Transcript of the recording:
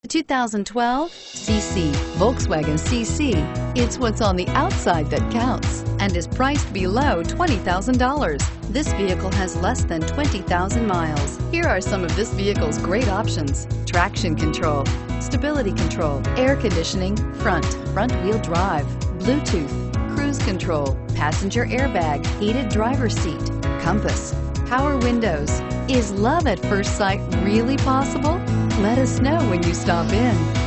2012 CC. Volkswagen CC. It's what's on the outside that counts and is priced below $20,000. This vehicle has less than 20,000 miles. Here are some of this vehicle's great options: traction control, stability control, air conditioning, front wheel drive, Bluetooth, cruise control, passenger airbag, heated driver's seat, compass, power windows. Is love at first sight really possible? Let us know when you stop in.